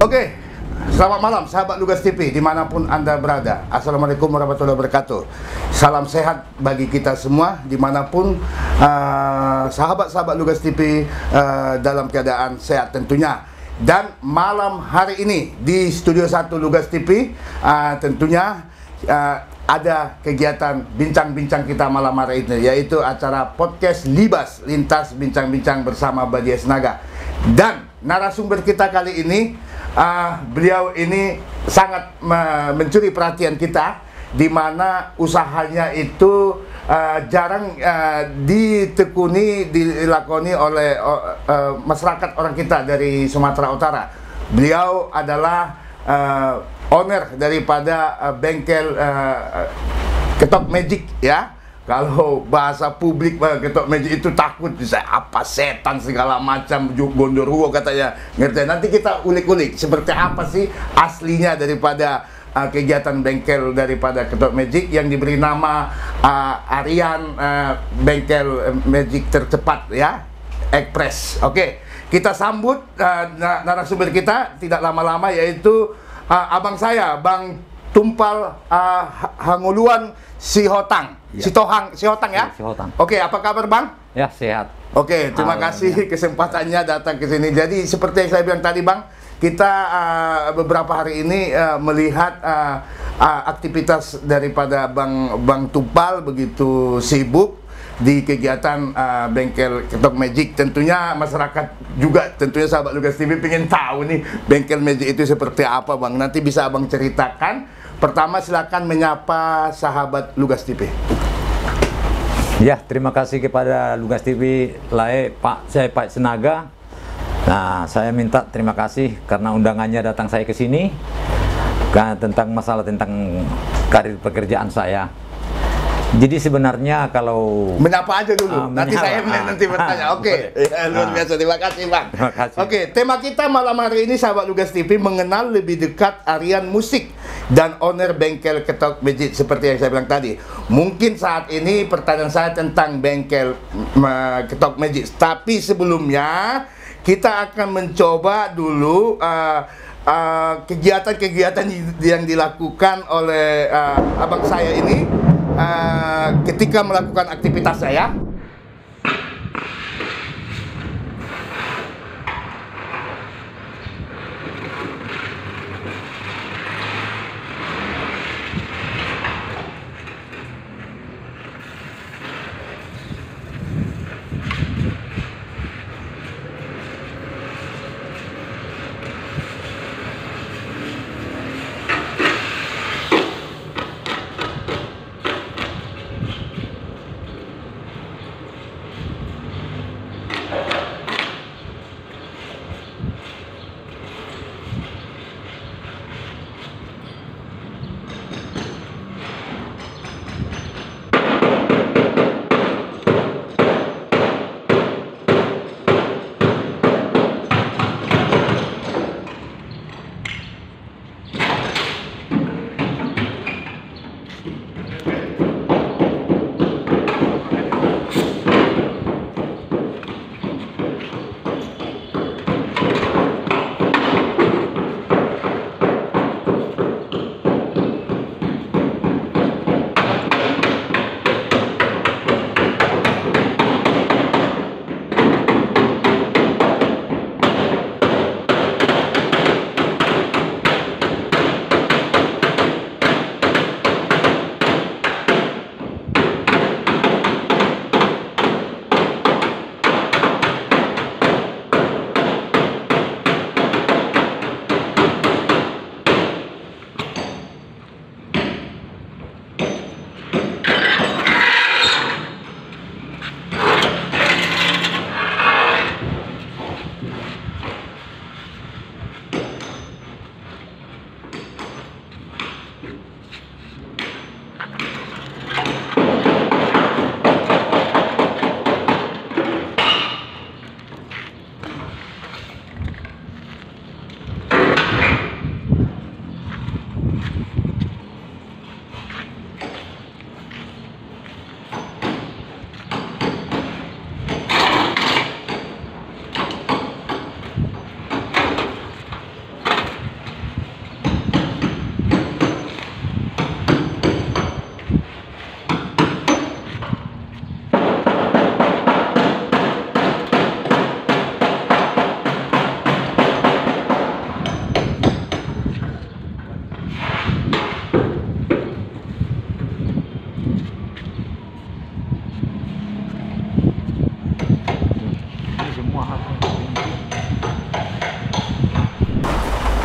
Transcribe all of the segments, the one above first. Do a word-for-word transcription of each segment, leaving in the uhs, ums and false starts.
Oke, selamat malam sahabat Lugas T V dimanapun Anda berada. Assalamualaikum warahmatullahi wabarakatuh. Salam sehat bagi kita semua dimanapun uh, sahabat-sahabat Lugas T V uh, dalam keadaan sehat tentunya. Dan malam hari ini di Studio satu Lugas T V uh, tentunya uh, ada kegiatan bincang-bincang kita malam hari ini, yaitu acara podcast Libas, Lintas Bincang-Bincang bersama Badia Senaga. Dan narasumber kita kali ini Uh, beliau ini sangat uh, mencuri perhatian kita, di mana usahanya itu uh, jarang uh, ditekuni, dilakoni oleh uh, uh, masyarakat orang kita dari Sumatera Utara. Beliau adalah uh, owner daripada uh, bengkel uh, Ketok Magic, ya. Kalau bahasa publik, Ketok Magic itu takut bisa apa setan segala macam, gondoruo katanya. Ngerti? Nanti kita ulik-ulik seperti apa sih aslinya daripada uh, kegiatan bengkel daripada Ketok Magic yang diberi nama uh, Aryan uh, Bengkel Magic Tercepat, ya, Express. Oke, kita sambut uh, narasumber kita tidak lama-lama, yaitu uh, abang saya, Bang Tumpal uh, Hanguluan Sihotang. Ya. Sitohang, Sihotang ya? Ya, Sihotang. Oke, apa kabar Bang? Ya, sehat. Oke, terima kasih kesempatannya datang ke sini. Jadi seperti yang saya bilang tadi Bang, kita uh, beberapa hari ini uh, melihat uh, uh, aktivitas daripada Bang Bang Tumpal begitu sibuk di kegiatan uh, bengkel Ketok Magic. Tentunya masyarakat juga, tentunya sahabat Lugas T V pengen tahu nih bengkel Magic itu seperti apa Bang. Nanti bisa Abang ceritakan. Pertama silakan menyapa sahabat Lugas T V. Ya, terima kasih kepada Lugas T V, Lae, Pak, saya Pak Senaga. Nah, saya minta terima kasih karena undangannya datang saya ke sini kan, tentang masalah tentang karir pekerjaan saya. Jadi sebenarnya kalau menyapa aja dulu, uh, nanti saya uh, nanti bertanya. Oke, okay. Ya, luar biasa. Terima kasih Bang. Terima kasih. Oke, okay, tema kita malam hari ini sahabat Lugas T V mengenal lebih dekat Aryan Musik dan owner bengkel Ketok Magic seperti yang saya bilang tadi. Mungkin saat ini pertanyaan saya tentang bengkel uh, Ketok Magic, tapi sebelumnya kita akan mencoba dulu kegiatan-kegiatan uh, uh, yang dilakukan oleh uh, abang saya ini uh, ketika melakukan aktivitas saya.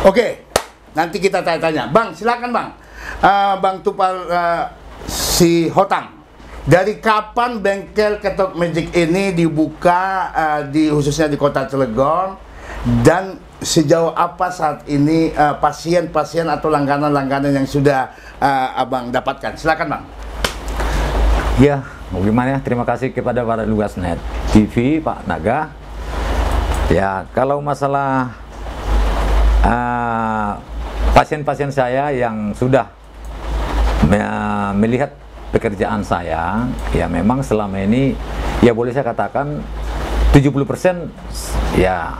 Oke, nanti kita tanya-tanya. Bang, silakan Bang. Uh, Bang Tupal uh, si Hotang. Dari kapan bengkel Ketok Magic ini dibuka uh, di khususnya di Kota Cilegon, dan sejauh apa saat ini pasien-pasien uh, atau langganan-langganan yang sudah uh, Abang dapatkan? Silakan Bang. Ya, bagaimana? Terima kasih kepada para Lugasnet T V, Pak Naga. Ya, kalau masalah pasien-pasien uh, saya yang sudah uh, melihat pekerjaan saya, ya memang selama ini ya boleh saya katakan tujuh puluh persen ya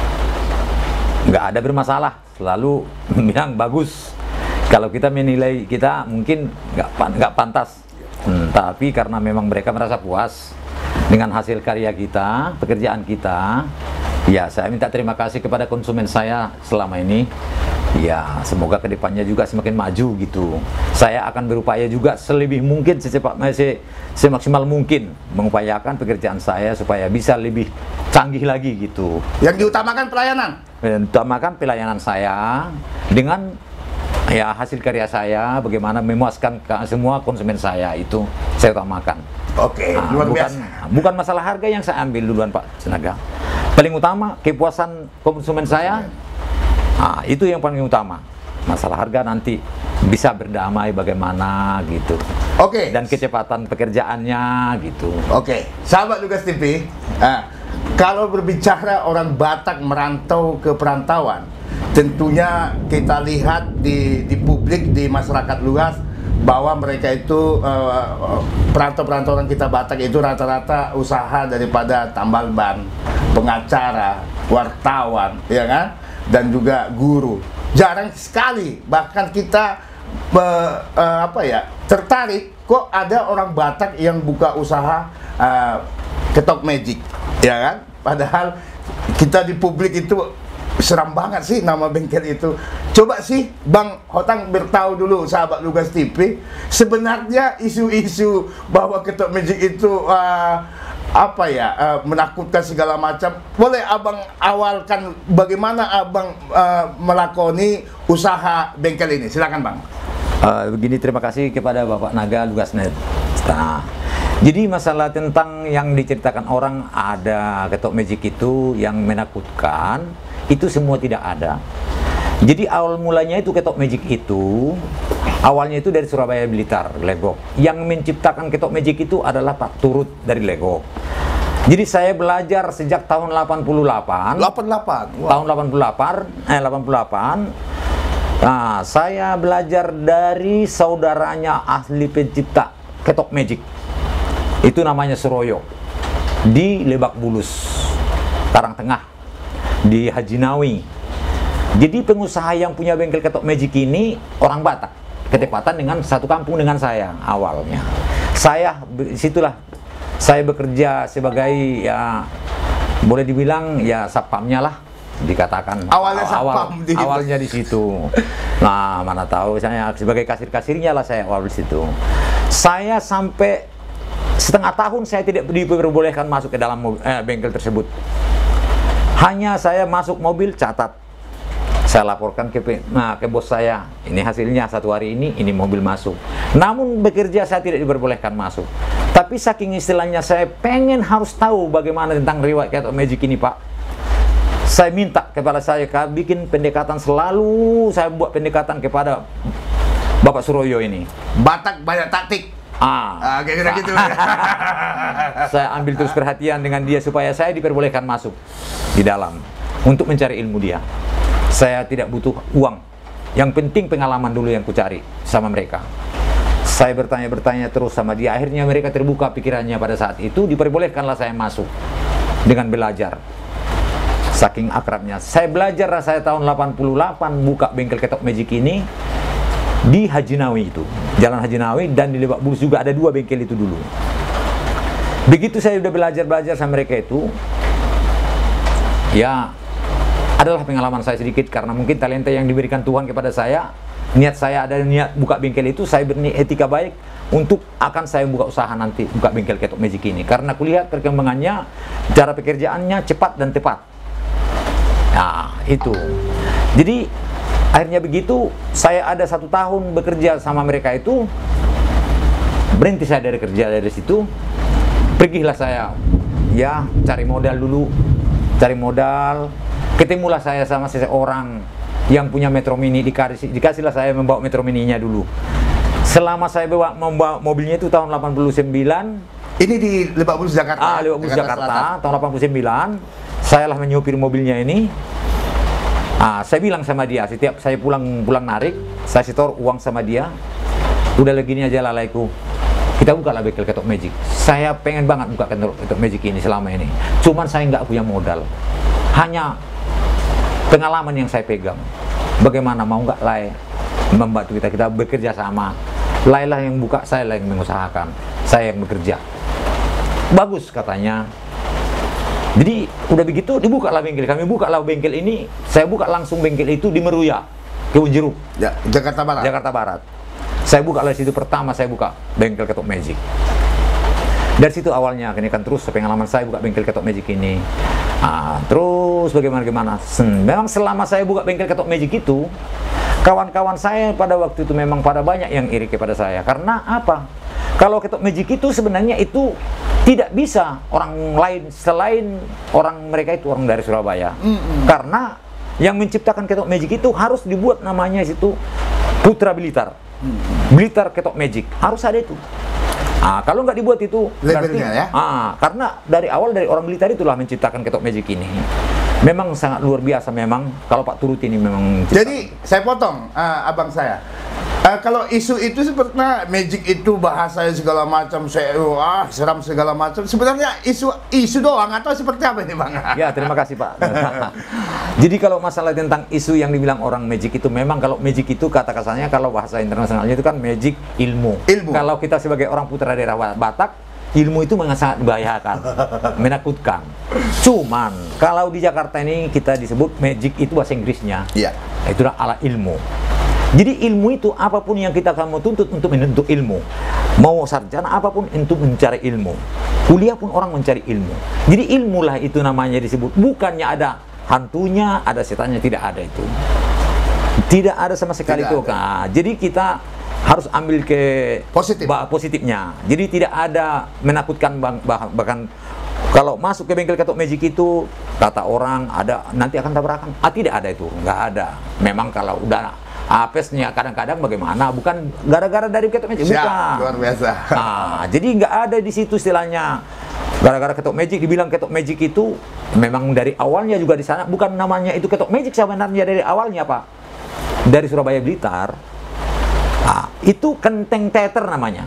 nggak ada bermasalah, selalu bilang bagus. Kalau kita menilai kita mungkin nggak nggak pantas, hmm, tapi karena memang mereka merasa puas dengan hasil karya kita, pekerjaan kita, ya saya minta terima kasih kepada konsumen saya selama ini. Ya, semoga kedepannya juga semakin maju gitu. Saya akan berupaya juga selebih mungkin, secepat se, semaksimal mungkin mengupayakan pekerjaan saya supaya bisa lebih canggih lagi gitu. Yang diutamakan pelayanan. Yang diutamakan pelayanan saya dengan ya hasil karya saya, bagaimana memuaskan semua konsumen saya, itu saya utamakan. Oke, nah, luar bukan, biasa. Bukan masalah harga yang saya ambil duluan Pak Senaga. Paling utama kepuasan konsumen saya. Nah, itu yang paling utama. Masalah harga nanti bisa berdamai bagaimana gitu. Oke. Dan kecepatan pekerjaannya gitu. Oke, sahabat Lugas T V, nah, kalau berbicara orang Batak merantau ke perantauan, tentunya kita lihat di, di publik, di masyarakat luas, bahwa mereka itu uh, perantau-perantau orang kita Batak itu rata-rata usaha daripada tambal ban, pengacara, wartawan, ya kan? Dan juga guru. Jarang sekali bahkan kita uh, uh, apa ya tertarik kok ada orang Batak yang buka usaha uh, Ketok Magic, ya kan? Padahal kita di publik itu seram banget sih nama bengkel itu. Coba sih Bang Hotang bertahu dulu sahabat Lugas T V, sebenarnya isu-isu bahwa Ketok Magic itu uh, apa ya, uh, menakutkan segala macam, boleh Abang awalkan bagaimana Abang uh, melakoni usaha bengkel ini? Silakan Bang. Uh, begini, terima kasih kepada Bapak Naga Lugasnet. Nah, jadi masalah tentang yang diceritakan orang ada Ketok Magic itu yang menakutkan, itu semua tidak ada. Jadi awal mulanya itu Ketok Magic itu awalnya itu dari Surabaya Blitar, Legok. Yang menciptakan Ketok Magic itu adalah Pak Turut dari Legok. Jadi saya belajar sejak tahun delapan puluh delapan. delapan puluh delapan. Wow. Tahun delapan puluh delapan, eh delapan puluh delapan. Nah, saya belajar dari saudaranya ahli pencipta Ketok Magic. Itu namanya Suroyo. Di Lebak Bulus, Karangtengah, di Haji Nawi. Jadi pengusaha yang punya bengkel Ketok Magic ini orang Batak, ketepatan dengan satu kampung dengan saya awalnya. Saya situlah saya bekerja sebagai ya boleh dibilang ya satpamnya lah, dikatakan. Awalnya satpam awal, di awalnya di situ. Nah, mana tahu saya sebagai kasir-kasirnya lah saya awal di situ. Saya sampai setengah tahun saya tidak diperbolehkan masuk ke dalam eh, bengkel tersebut. Hanya saya masuk mobil catat. Saya laporkan ke nah ke bos saya, ini hasilnya satu hari ini, ini mobil masuk. Namun bekerja saya tidak diperbolehkan masuk. Tapi saking istilahnya saya pengen harus tahu bagaimana tentang riwayat Ketok Magic ini Pak. Saya minta kepada saya bikin pendekatan, selalu saya buat pendekatan kepada Bapak Suroyo ini. Batak banyak taktik. Ah, ah kayak gitu. Saya ambil terus perhatian dengan dia supaya saya diperbolehkan masuk di dalam untuk mencari ilmu dia. Saya tidak butuh uang. Yang penting pengalaman dulu yang kucari sama mereka. Saya bertanya-bertanya terus sama dia. Akhirnya mereka terbuka pikirannya pada saat itu. Diperbolehkanlah saya masuk dengan belajar. Saking akrabnya. Saya belajar, saya tahun delapan puluh delapan buka bengkel Ketok Magic ini di Haji Nawi itu. Jalan Haji Nawi, dan di Lebak Bulus juga ada dua bengkel itu dulu. Begitu saya udah belajar-belajar sama mereka itu, ya adalah pengalaman saya sedikit, karena mungkin talenta yang diberikan Tuhan kepada saya. Niat saya ada niat buka bengkel itu, saya berniat etika baik untuk akan saya buka usaha nanti, buka bengkel Ketok Magic ini. Karena kulihat perkembangannya, cara pekerjaannya cepat dan tepat. Nah, itu. Jadi Akhirnya begitu, saya ada satu tahun bekerja sama mereka itu, berhenti saya dari kerja dari situ, pergilah saya, ya cari modal dulu, cari modal, ketemulah saya sama seseorang yang punya Metro Mini, dikasih, dikasihlah saya membawa Metro Mininya dulu. Selama saya bawa membawa mobilnya itu tahun delapan puluh sembilan. Ini di Lebak Bulus Jakarta. Ah, Lebak Bulus Jakarta, Jakarta tahun delapan puluh sembilan. Saya lah menyupir mobilnya ini. Ah, saya bilang sama dia, setiap saya pulang pulang narik, saya setor uang sama dia. Udah begini aja lalaiku. Kita buka lah bengkel Ketok Magic. Saya pengen banget buka Ketok Magic ini selama ini. Cuman saya nggak punya modal. Hanya pengalaman yang saya pegang. Bagaimana mau nggak Lai membantu kita, kita bekerja sama. Lai lah yang buka, saya lah yang mengusahakan, saya yang bekerja. Bagus katanya. Jadi udah begitu dibuka lah bengkel. Kami buka lah bengkel ini. Saya buka langsung bengkel itu di Meruya, Kebun Jeruk, ya, Jakarta Barat. Jakarta Barat. Saya buka lah situ pertama, saya buka bengkel Ketok Magic. Dari situ awalnya, ini kan terus pengalaman saya buka bengkel Ketok Magic ini. Nah, terus bagaimana-gimana. Memang selama saya buka bengkel Ketok Magic itu, kawan-kawan saya pada waktu itu memang pada banyak yang iri kepada saya. Karena apa? Kalau Ketok Magic itu sebenarnya itu tidak bisa orang lain selain orang mereka itu orang dari Surabaya. Mm-hmm. Karena yang menciptakan Ketok Magic itu harus dibuat namanya situ Putra Blitar. Mm-hmm. Blitar Ketok Magic harus ada itu. Ah, kalau nggak dibuat itu berarti, ya? ah, karena dari awal dari orang Blitar itulah menciptakan Ketok Magic ini. Memang sangat luar biasa memang kalau Pak Turut ini memang. Jadi saya potong uh, abang saya. Uh, kalau isu itu sepertinya magic itu bahasanya segala macam, saya ah seram segala macam. Sebenarnya isu isu doang atau seperti apa ini bang? Ya terima kasih Pak. Jadi kalau masalah tentang isu yang dibilang orang magic itu memang kalau magic itu kata kasarnya kalau bahasa internasionalnya itu kan magic ilmu. Ilmu. Kalau kita sebagai orang putra daerah Batak, ilmu itu memang sangat membahayakan, menakutkan. Cuman kalau di Jakarta ini kita disebut magic itu bahasa Inggrisnya. Iya. Itulah ala ilmu. Jadi ilmu itu apapun yang kita kamu tuntut untuk menuntut ilmu. Mau sarjana apapun untuk mencari ilmu. Kuliah pun orang mencari ilmu. Jadi ilmulah itu namanya disebut. Bukannya ada hantunya, ada setannya, tidak ada itu. Tidak ada sama sekali itu. Nah, jadi kita harus ambil ke positif. positifnya. Jadi tidak ada menakutkan bang, bahkan kalau masuk ke bengkel Ketok Magic itu kata orang ada nanti akan tabrakan. Ah tidak ada itu, nggak ada. Memang kalau udah apesnya kadang-kadang bagaimana? Bukan gara-gara dari Ketok Magic, bukan. Luar biasa. Nah, jadi nggak ada di situ istilahnya. Gara-gara Ketok Magic dibilang Ketok Magic itu memang dari awalnya juga di sana bukan namanya itu Ketok Magic sebenarnya dari awalnya Pak. Dari Surabaya Blitar. Nah, itu Kenteng Teater namanya.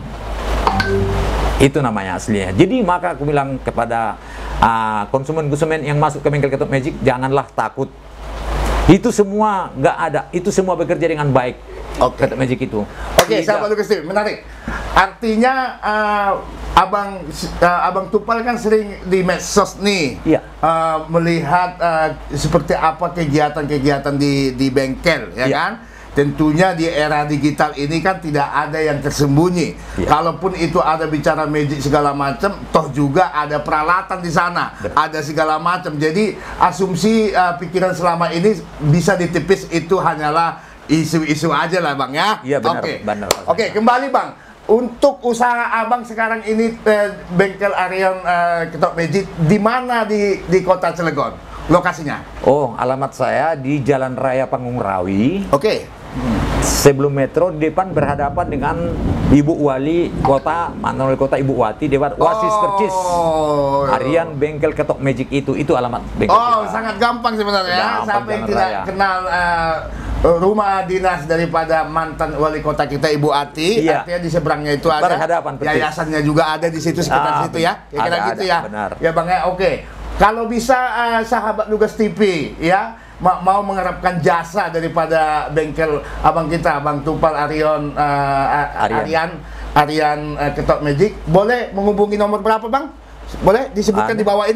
Itu namanya aslinya. Jadi maka aku bilang kepada konsumen-konsumen uh, yang masuk ke bengkel Ketok Magic, janganlah takut. Itu semua nggak ada. Itu semua bekerja dengan baik. Okay. Ketok Magic itu. Oke, okay, sahabat Lugas T V, menarik. Artinya uh, abang uh, abang Tupal kan sering di medsos nih, iya. uh, melihat uh, seperti apa kegiatan-kegiatan di di bengkel, ya iya. kan? Tentunya di era digital ini kan tidak ada yang tersembunyi. Ya. Kalaupun itu ada bicara magic segala macam, toh juga ada peralatan di sana, Betul. ada segala macam. Jadi asumsi uh, pikiran selama ini bisa ditipis itu hanyalah isu-isu aja lah bang ya. Iya benar. Oke, benar, Oke kembali bang. Untuk usaha abang sekarang ini eh, bengkel Arion eh, Ketok Magic di mana di di kota Cilegon lokasinya? Oh alamat saya di Jalan Raya Panggung Rawi. Oke. Okay. Sebelum metro di depan berhadapan dengan Ibu Wali Kota, mantan Wali Kota Ibu Wati Dewan Wasis oh, Percis. Harian bengkel Ketok Magic itu itu alamat bengkel. Oh, kita. sangat gampang sebenarnya. Gampang, Sampai tidak raya. kenal uh, rumah dinas daripada mantan Wali Kota kita Ibu Ati. Iya. Artinya di seberangnya itu ada. Berhadapan Percis. Yayasannya juga ada di situ sekitar ah, situ ya. Kira-kira gitu ada, ya. Benar. Ya Bang ya, oke. Kalau bisa uh, sahabat Lugas T V ya mau mengharapkan jasa daripada bengkel abang kita, Bang Tupal Arion uh, Arian Arian uh, Ketok Magic, boleh menghubungi nomor berapa Bang? Boleh disebutkan An di bawah ini ya.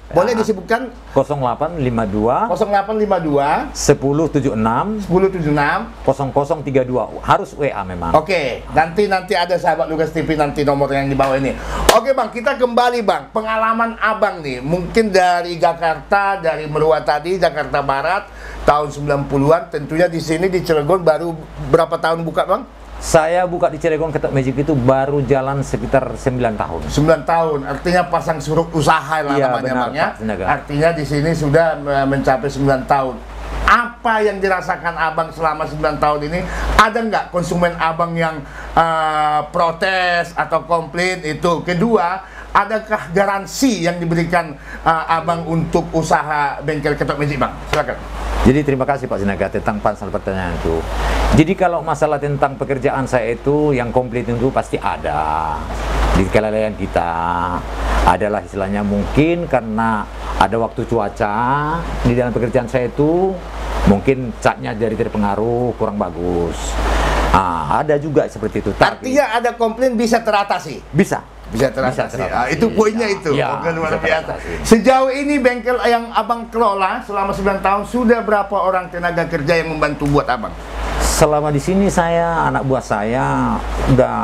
Boleh Ya. disebutkan nol delapan lima dua nol delapan lima dua sepuluh tujuh enam sepuluh tujuh enam. nol nol tiga dua. Harus W A memang. Oke, nanti nanti ada sahabat Lugas T V nanti nomor yang di bawah ini. Oke Bang, kita kembali Bang. Pengalaman Abang nih, mungkin dari Jakarta, dari Merua tadi, Jakarta Barat, tahun sembilan puluhan, tentunya di sini di Cilegon baru berapa tahun buka Bang? Saya buka di Cilegon Ketok Magic itu baru jalan sekitar sembilan tahun. sembilan tahun, artinya pasang surut usaha lah Iya, namanya benar, Bang ya. Pak Sinaga. Artinya di sini sudah eh, mencapai sembilan tahun. Apa yang dirasakan Abang selama sembilan tahun ini? Ada nggak konsumen Abang yang eh, protes atau komplain itu? Kedua, adakah garansi yang diberikan eh, Abang untuk usaha bengkel Ketok Magic Bang? Silakan. Jadi terima kasih Pak Sinaga tentang pasal pertanyaan itu. Jadi kalau masalah tentang pekerjaan saya itu yang komplit itu pasti ada di kelalaian kita. Adalah istilahnya mungkin karena ada waktu cuaca di dalam pekerjaan saya itu mungkin catnya jadi terpengaruh kurang bagus. Ah, ada juga seperti itu. Tapi Artinya ada komplain bisa teratasi. bisa. Bisa teratasi. Bisa teratasi. Ah, itu poinnya Ya, itu. ya, Bukan luar bisa biasa. teratasi. Sejauh ini bengkel yang Abang kelola selama sembilan tahun sudah berapa orang tenaga kerja yang membantu buat Abang? Selama di sini saya, anak buah saya udah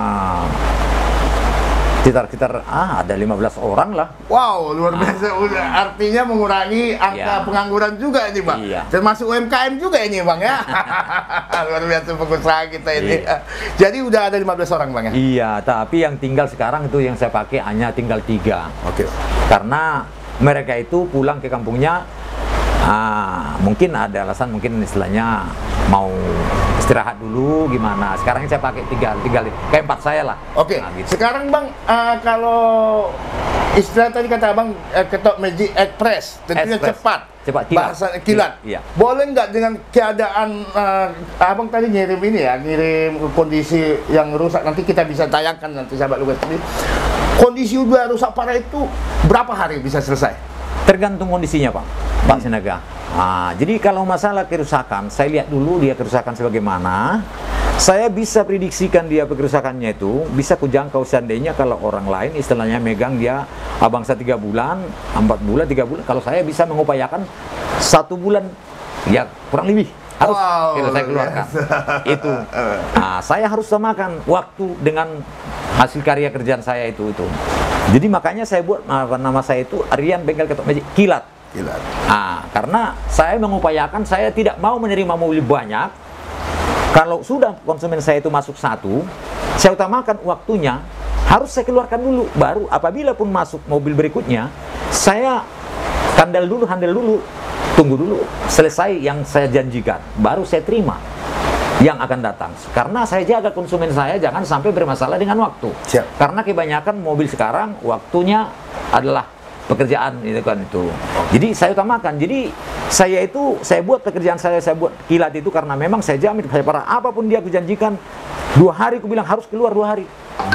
sekitar-sekitar ah ada lima belas orang lah. Wow, luar biasa. Udah artinya mengurangi angka Ya. pengangguran juga ini, Bang. Iya. Termasuk U M K M juga ini, Bang ya. Luar biasa pengusaha kita ini. Iya. Jadi udah ada lima belas orang, Bang ya. Iya, tapi yang tinggal sekarang itu yang saya pakai hanya tinggal tiga. Oke. Karena mereka itu pulang ke kampungnya, ah, mungkin ada alasan, mungkin istilahnya mau istirahat dulu gimana. Sekarang saya pakai tiga, tinggal kayak empat saya lah. Oke, Nah, gitu. sekarang Bang, eh, kalau istilah tadi kata Abang, eh, Ketok Magic Express, tentunya Express. cepat, Cepat, kilat. bahasa kilat. Iya. Boleh nggak dengan keadaan eh, Abang tadi ngirim ini ya, ngirim kondisi yang rusak, nanti kita bisa tayangkan nanti sahabat Lugas T V. Kondisi udah rusak parah itu berapa hari bisa selesai? Tergantung kondisinya Pak, Pak Sinaga. Nah, jadi kalau masalah kerusakan, saya lihat dulu dia kerusakan sebagaimana. Saya bisa prediksikan dia kerusakannya itu, bisa kujangkau seandainya kalau orang lain istilahnya megang dia abang saya tiga bulan, empat bulan, tiga bulan. Kalau saya bisa mengupayakan satu bulan, ya kurang lebih harus Wow, kita saya keluarkan. Itu. Nah, saya harus samakan waktu dengan hasil karya kerjaan saya itu itu. Jadi makanya saya buat apa nama saya itu Aryan Bengkel Ketok Magic Kilat. Gila. Nah, karena saya mengupayakan saya tidak mau menerima mobil banyak. Kalau sudah konsumen saya itu masuk satu, saya utamakan waktunya harus saya keluarkan dulu. Baru apabila pun masuk mobil berikutnya, saya kandal dulu, handle dulu, tunggu dulu selesai yang saya janjikan, baru saya terima yang akan datang. Karena saya jaga konsumen saya jangan sampai bermasalah dengan waktu. Siap. Karena kebanyakan mobil sekarang waktunya adalah pekerjaan itu kan itu. Jadi saya utamakan. Jadi saya itu saya buat pekerjaan saya saya buat kilat itu karena memang saya jamin saya para apapun dia aku janjikan dua hari aku bilang harus keluar dua hari.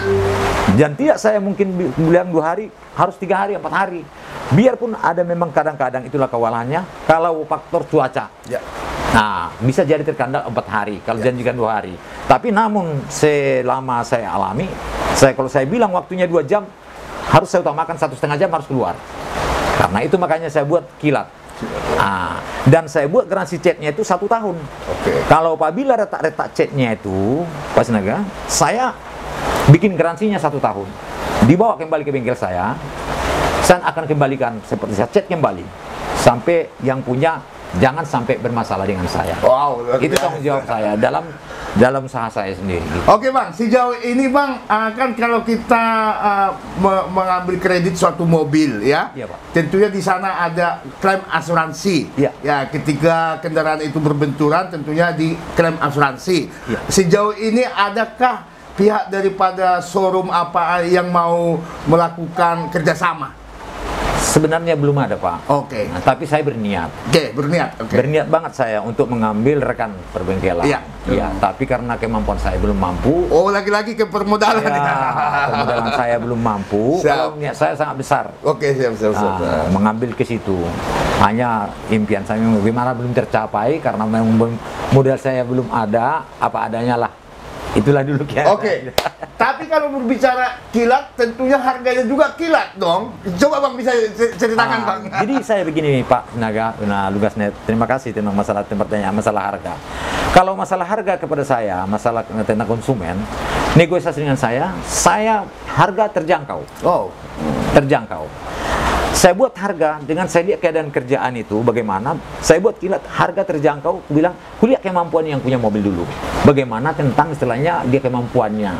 Dan tidak saya mungkin bi- bilang dua hari, harus tiga hari, empat hari. Biarpun ada memang kadang-kadang itulah kewalannya kalau faktor cuaca. Ya. Nah, bisa jadi terkandal empat hari kalau Ya. janjikan dua hari. Tapi namun selama saya alami, saya kalau saya bilang waktunya dua jam, harus saya utamakan satu setengah jam harus keluar. Karena itu makanya saya buat kilat. Nah, dan saya buat garansi catnya itu satu tahun. Oke. Kalau apabila retak-retak catnya itu, Pak Sinaga, saya bikin garansinya satu tahun. Dibawa kembali ke bengkel saya, saya akan kembalikan seperti saya cat kembali sampai yang punya jangan sampai bermasalah dengan saya. Wow, luar Itu biasa. tanggung jawab saya dalam dalam usaha saya sendiri. Gitu. Oke Bang, sejauh ini Bang, uh, kan kalau kita uh, me- mengambil kredit suatu mobil ya, Iya, Pak. tentunya di sana ada klaim asuransi. Iya. Ya, ketika kendaraan itu berbenturan, tentunya di klaim asuransi. Iya. Sejauh ini adakah pihak daripada showroom apa yang mau melakukan kerjasama? Sebenarnya belum ada Pak. Oke, Nah, tapi saya berniat. oke berniat. Oke. Berniat banget saya untuk mengambil rekan perbengkelan. Iya. Iya, tapi karena kemampuan saya belum mampu. Oh, lagi-lagi ke permodalan. Ya, permodalan saya belum mampu. Siap. Kalau niat saya sangat besar. Oke, siap, siap, siap. Ah, mengambil ke situ. Hanya impian saya bagaimana belum tercapai karena memang belum- modal saya belum ada, apa adanya lah. Itulah dulu kiat. Oke. Tapi kalau berbicara kilat, tentunya harganya juga kilat dong. Coba Bang bisa ceritakan Ah, Bang. Jadi saya begini Pak Naga, nah Lugasnet, terima kasih tentang masalah pertanyaan masalah harga. Kalau masalah harga kepada saya, masalah tentang konsumen, negosiasi dengan saya, saya harga terjangkau, Oh, terjangkau. Saya buat harga dengan saya lihat keadaan kerjaan itu bagaimana, saya buat kilat harga terjangkau, aku bilang, kulihat kemampuan yang punya mobil dulu. Bagaimana tentang istilahnya dia kemampuannya.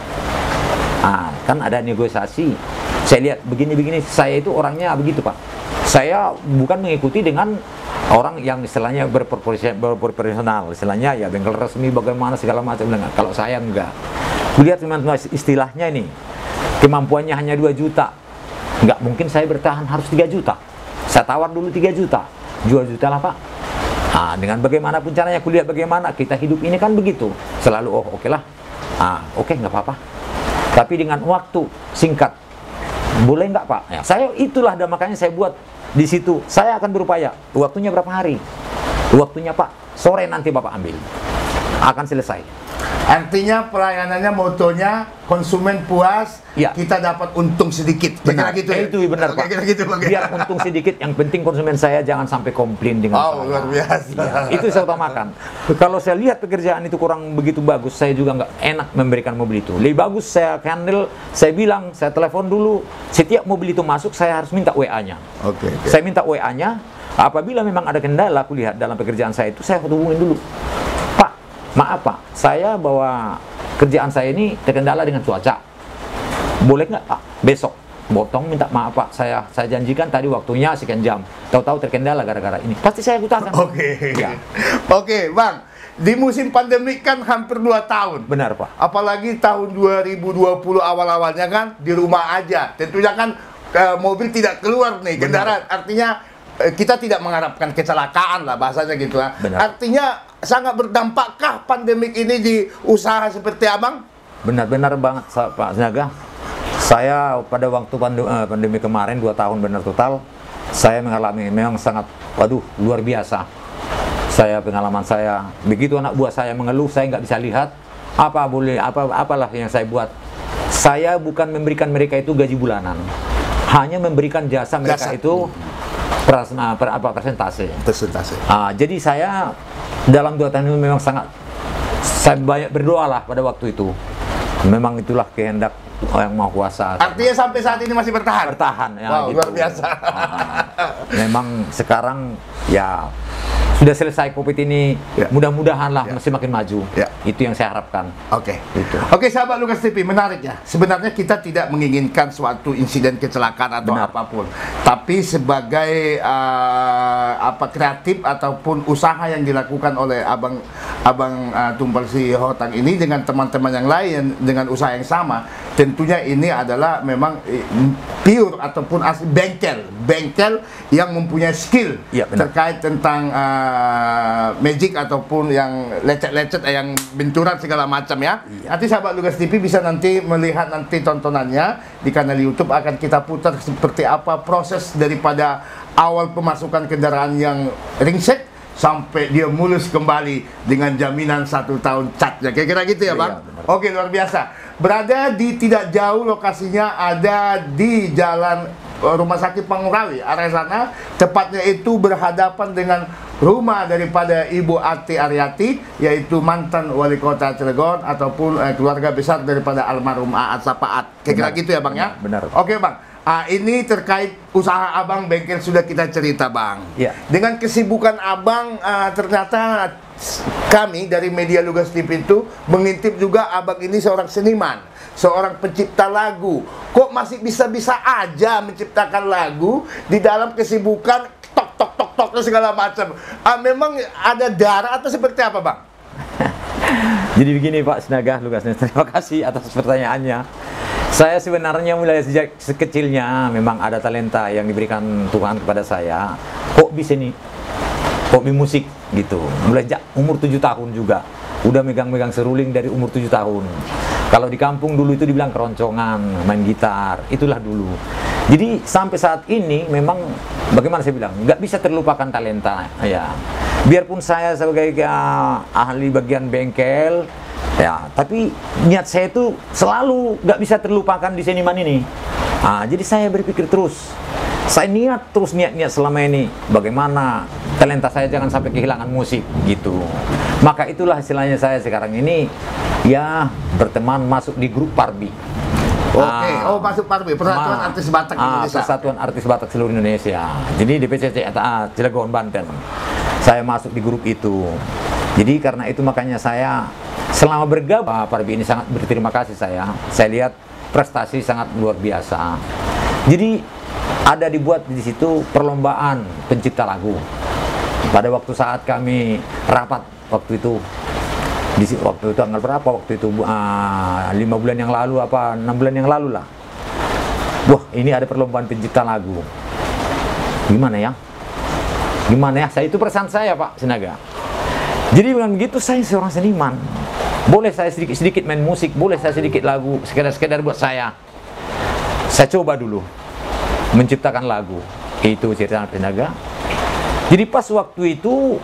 Ah, kan ada negosiasi. Saya lihat begini-begini, saya itu orangnya begitu Pak. Saya bukan mengikuti dengan orang yang istilahnya berprofesional, istilahnya ya bengkel resmi bagaimana segala macam. Kalau saya enggak. Kulihat teman-teman istilahnya ini, kemampuannya hanya dua juta. Nggak mungkin saya bertahan harus tiga juta. Saya tawar dulu tiga juta. Jual juta lah Pak. Nah, dengan bagaimanapun caranya kuliah bagaimana kita hidup ini kan begitu. Selalu oh oke okay lah. Ah, oke okay, nggak apa-apa. Tapi dengan waktu singkat. Boleh nggak Pak? Ya, saya itulah dan makanya saya buat di situ. Saya akan berupaya. Waktunya berapa hari? Waktunya Pak, sore nanti Bapak ambil. Akan selesai. artinya pelayanannya motonya konsumen puas, ya, kita dapat untung sedikit. Benar, gitu ya? itu benar Pak. Kira gitu, Bang. Biar untung sedikit, yang penting konsumen saya jangan sampai komplain dengan Oh, saya. luar biasa. Ya, itu saya utamakan. Kalau saya lihat pekerjaan itu kurang begitu bagus, saya juga nggak enak memberikan mobil itu. Lebih bagus saya handle, saya bilang, saya telepon dulu, setiap mobil itu masuk saya harus minta W A-nya. Oke. Okay, okay. Saya minta W A-nya, apabila memang ada kendala, aku lihat dalam pekerjaan saya itu, saya hubungin dulu. Pak, maaf Pak, saya bawa kerjaan saya ini terkendala dengan cuaca. Boleh nggak Pak, besok potong minta maaf Pak, saya saya janjikan tadi waktunya sekian jam, tahu-tahu terkendala gara-gara ini. Pasti saya utarakan. Oke. Okay. Ya. Oke, okay, Bang. Di musim pandemi kan hampir dua tahun. Benar Pak. Apalagi tahun dua ribu dua puluh awal-awalnya kan di rumah aja. Tentunya kan eh, mobil tidak keluar nih, kendaraan. Artinya eh, kita tidak mengharapkan kecelakaan lah bahasanya gitu ya. Benar. Artinya sangat berdampakkah pandemik ini di usaha seperti Abang? Benar-benar banget Pak Naga. Saya pada waktu pandemi, pandemi kemarin dua tahun benar total, saya mengalami memang sangat, waduh luar biasa. Saya pengalaman saya begitu anak buah saya mengeluh, saya nggak bisa lihat apa boleh apa apalah yang saya buat. Saya bukan memberikan mereka itu gaji bulanan, hanya memberikan jasa mereka Jasa. itu pras, per, apa persentase. Persentase. Ah, jadi saya dalam dua tahun itu memang sangat saya banyak berdoa lah pada waktu itu. Memang itulah kehendak yang Maha Kuasa. Artinya sampai saat ini masih bertahan? Bertahan ya. Wow, gitu. luar biasa. Ah, memang sekarang ya sudah selesai COVID ini, Ya. mudah-mudahan lah Ya. masih makin maju. Ya. Itu yang saya harapkan. Oke, Gitu. Oke, sahabat Lugas T V, menarik ya. Sebenarnya kita tidak menginginkan suatu insiden kecelakaan atau Benar. apapun, tapi sebagai uh, apa kreatif ataupun usaha yang dilakukan oleh abang abang uh, Tumpal Si Hotang ini dengan teman-teman yang lain dengan usaha yang sama, tentunya ini adalah memang eh, pure ataupun asli bengkel, bengkel yang mempunyai skill Ya, benar. terkait tentang uh, magic ataupun yang lecet-lecet, eh, yang benturan segala macam ya. Iya. Nanti sahabat Lugas T V bisa nanti melihat nanti tontonannya di kanal YouTube, akan kita putar seperti apa proses daripada awal pemasukan kendaraan yang ringsek sampai dia mulus kembali dengan jaminan satu tahun catnya. Kira-kira gitu ya, Iya, Bang? benar. Oke, luar biasa. Berada di tidak jauh lokasinya, ada di Jalan uh, Rumah Sakit Pangurawi, arah sana. Tepatnya itu berhadapan dengan rumah daripada Ibu Ati Aryati, yaitu mantan wali kota Cilegon ataupun uh, keluarga besar daripada almarhum Aat Sapaat. Kira-kira Benar. gitu ya, Bang ya? Benar. Oke, Bang. Ah, ini terkait usaha Abang bengkel sudah kita cerita, Bang. Ya. Dengan kesibukan Abang, ah, ternyata kami dari media Lugas T V itu mengintip juga Abang ini seorang seniman, seorang pencipta lagu. Kok masih bisa-bisa aja menciptakan lagu di dalam kesibukan tok tok tok tok segala macam. Ah, memang ada darah atau seperti apa, Bang? Jadi begini Pak Sinaga, Lugas, terima kasih atas pertanyaannya. Saya sebenarnya mulai sejak sekecilnya memang ada talenta yang diberikan Tuhan kepada saya. Kok bisa nih, hobi musik gitu. Mulai sejak umur tujuh tahun juga. Udah megang-megang seruling dari umur tujuh tahun. Kalau di kampung dulu itu dibilang keroncongan, main gitar, itulah dulu. Jadi sampai saat ini memang bagaimana saya bilang, nggak bisa terlupakan talenta ya. Biarpun saya sebagai uh, ahli bagian bengkel, Ya, tapi niat saya itu selalu nggak bisa terlupakan di seniman ini. Nah, jadi saya berpikir terus, saya niat terus niat-niat selama ini, bagaimana talenta saya jangan sampai kehilangan musik gitu. Maka itulah istilahnya saya sekarang ini ya berteman masuk di grup Parbi. Oke, okay. oh masuk Parbi, Persatuan Ma Artis Batak ah, Indonesia. Persatuan Artis Batak seluruh Indonesia. Jadi di P C C ah, Cilegon, Banten. Saya masuk di grup itu. Jadi karena itu makanya saya selama bergabung Parbi ini sangat berterima kasih saya. Saya lihat prestasi sangat luar biasa. Jadi ada dibuat di situ perlombaan pencipta lagu. Pada waktu saat kami rapat waktu itu, di waktu itu tanggal berapa waktu itu uh, lima bulan yang lalu apa enam bulan yang lalu lah. Wah, ini ada perlombaan pencipta lagu. Gimana ya? Gimana ya? Saya itu perasaan saya Pak Sinaga. Jadi dengan begitu saya seorang seniman. Boleh saya sedikit-sedikit main musik, boleh saya sedikit lagu, sekedar-sekedar buat saya. Saya coba dulu menciptakan lagu. Itu cerita Sinaga. Jadi pas waktu itu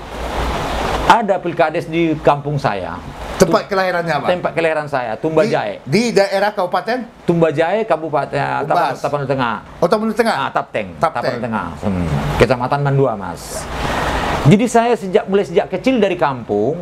ada pilkades di kampung saya. Tempat kelahirannya apa? Tempat kelahiran saya, Tumbajaya. Di, di daerah kabupaten? Tumbajaya, Kabupaten Tapanuli Tapan Tengah. Oh, Tapanuli Tengah? Ah, Tapteng, Tapteng. Tapanuli Tengah. Hmm. Kecamatan Mandua, Mas. Jadi saya sejak mulai sejak kecil dari kampung,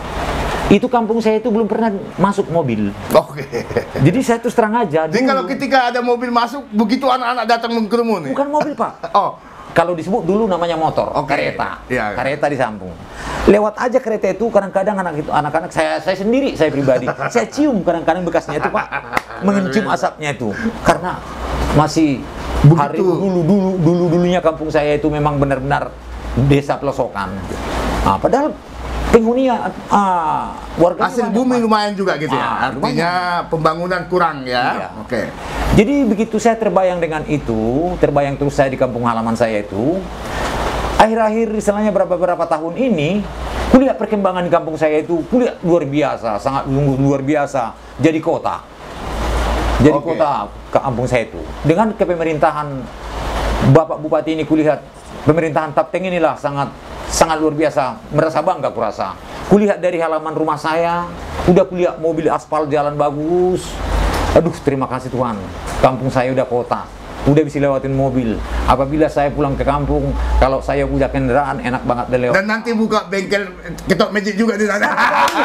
itu kampung saya itu belum pernah masuk mobil. Oke. Jadi saya terus terang aja. Jadi dulu, kalau ketika ada mobil masuk, begitu anak-anak datang mengkerumun? bukan mobil Pak. Oh. Kalau disebut dulu namanya motor, Oke. kereta, Ya, ya. kereta di Sampung. Lewat aja kereta itu kadang-kadang anak itu anak-anak saya saya sendiri saya pribadi saya cium kadang-kadang bekasnya itu Pak, mencium asapnya itu karena masih Begitu. hari dulu dulu dulu dulunya kampung saya itu memang benar-benar desa pelosokan. Nah, padahal penghuninya ah, warga Hasil bumi lumayan juga gitu ya. Ah, Artinya pembangunan kurang ya. Iya. Oke. Jadi begitu saya terbayang dengan itu, terbayang terus saya di kampung halaman saya itu. Akhir-akhir istilahnya berapa-berapa tahun ini, kulihat perkembangan di kampung saya itu, kulihat luar biasa, sangat luar biasa. Jadi kota. Jadi Oke. kota ke kampung saya itu. Dengan kepemerintahan Bapak Bupati ini kulihat pemerintahan Tapteng inilah sangat sangat luar biasa, merasa bangga kurasa. Kulihat dari halaman rumah saya, udah kulihat mobil aspal jalan bagus. Aduh, terima kasih Tuhan. Kampung saya udah kota, udah bisa lewatin mobil. Apabila saya pulang ke kampung, kalau saya punya kendaraan enak banget deh lewat. Dan nanti buka bengkel ketok magic juga di sana.